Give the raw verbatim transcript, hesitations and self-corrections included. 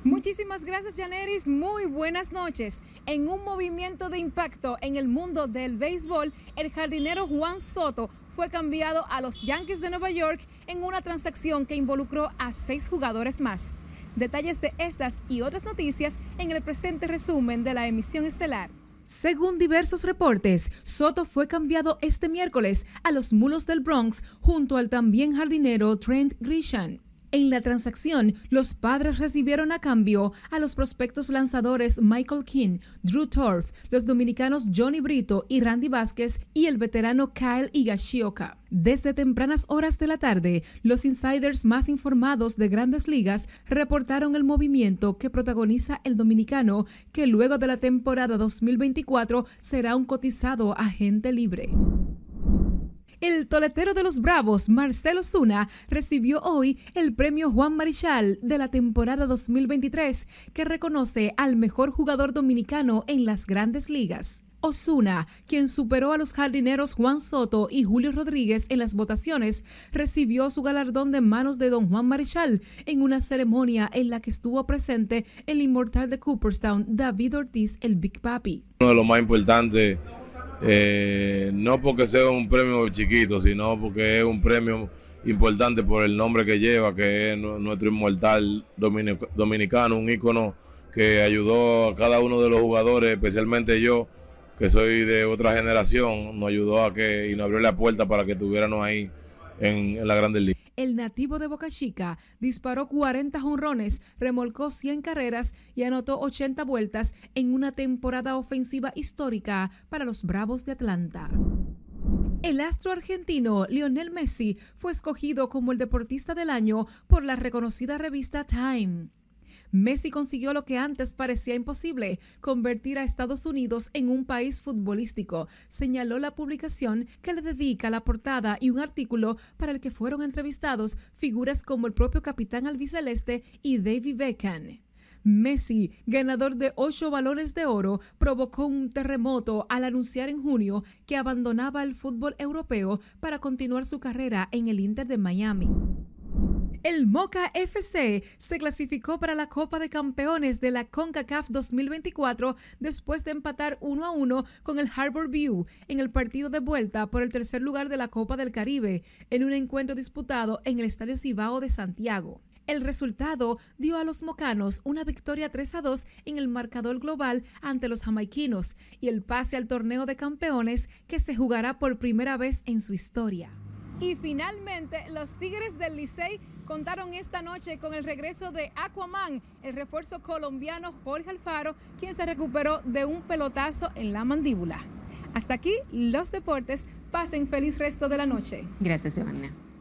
Muchísimas gracias, Yaneris. Muy buenas noches. En un movimiento de impacto en el mundo del béisbol, el jardinero Juan Soto fue cambiado a los Yankees de Nueva York en una transacción que involucró a seis jugadores más. Detalles de estas y otras noticias en el presente resumen de la emisión estelar. Según diversos reportes, Soto fue cambiado este miércoles a los Mulos del Bronx junto al también jardinero Trent Grisham. En la transacción, los Padres recibieron a cambio a los prospectos lanzadores Michael King, Drew Torf, los dominicanos Johnny Brito y Randy Vázquez y el veterano Kyle Higashioka. Desde tempranas horas de la tarde, los insiders más informados de Grandes Ligas reportaron el movimiento que protagoniza el dominicano, que luego de la temporada dos mil veinticuatro será un cotizado agente libre. El toletero de los Bravos, Marcell Ozuna, recibió hoy el premio Juan Marichal de la temporada dos mil veintitrés, que reconoce al mejor jugador dominicano en las Grandes Ligas. Ozuna, quien superó a los jardineros Juan Soto y Julio Rodríguez en las votaciones, recibió su galardón de manos de don Juan Marichal en una ceremonia en la que estuvo presente el inmortal de Cooperstown, David Ortiz, el Big Papi. Uno de los más importantes. Eh, no porque sea un premio chiquito, sino porque es un premio importante por el nombre que lleva, que es nuestro inmortal dominicano, un ícono que ayudó a cada uno de los jugadores, especialmente yo, que soy de otra generación, nos ayudó a que y nos abrió la puerta para que estuviéramos ahí en, en la Grandes Ligas. El nativo de Boca Chica disparó cuarenta jonrones, remolcó cien carreras y anotó ochenta vueltas en una temporada ofensiva histórica para los Bravos de Atlanta. El astro argentino Lionel Messi fue escogido como el deportista del año por la reconocida revista Time. Messi consiguió lo que antes parecía imposible, convertir a Estados Unidos en un país futbolístico, señaló la publicación, que le dedica la portada y un artículo para el que fueron entrevistados figuras como el propio capitán albiceleste y David Beckham. Messi, ganador de ocho balones de oro, provocó un terremoto al anunciar en junio que abandonaba el fútbol europeo para continuar su carrera en el Inter de Miami. El Moca F C se clasificó para la Copa de Campeones de la CONCACAF dos mil veinticuatro después de empatar uno a uno con el Harbor View en el partido de vuelta por el tercer lugar de la Copa del Caribe, en un encuentro disputado en el Estadio Cibao de Santiago. El resultado dio a los mocanos una victoria tres a dos en el marcador global ante los jamaiquinos y el pase al torneo de campeones, que se jugará por primera vez en su historia. Y finalmente, los Tigres del Licey contaron esta noche con el regreso de Aquaman, el refuerzo colombiano Jorge Alfaro, quien se recuperó de un pelotazo en la mandíbula. Hasta aquí los deportes. Pasen feliz resto de la noche. Gracias, Giovanna.